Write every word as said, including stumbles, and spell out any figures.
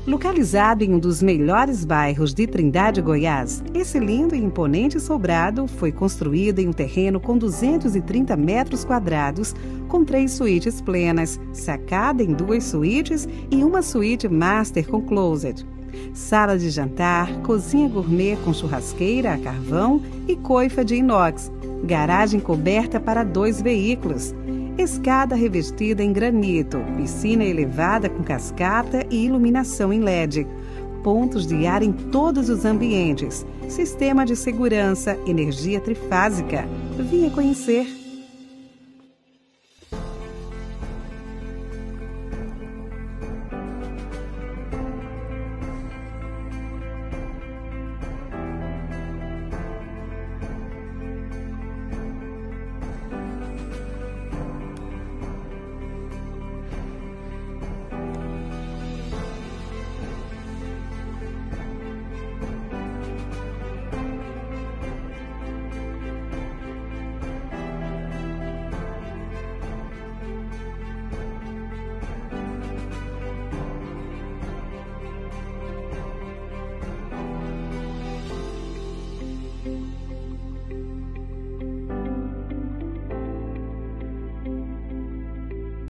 Localizado em um dos melhores bairros de Trindade, Goiás, esse lindo e imponente sobrado foi construído em um terreno com duzentos e trinta metros quadrados, com três suítes plenas, sacada em duas suítes e uma suíte master com closet. Sala de jantar, cozinha gourmet com churrasqueira a carvão e coifa de inox, garagem coberta para dois veículos, escada revestida em granito, piscina elevada com cascata e iluminação em L E D, pontos de ar em todos os ambientes, sistema de segurança, energia trifásica. Venha conhecer!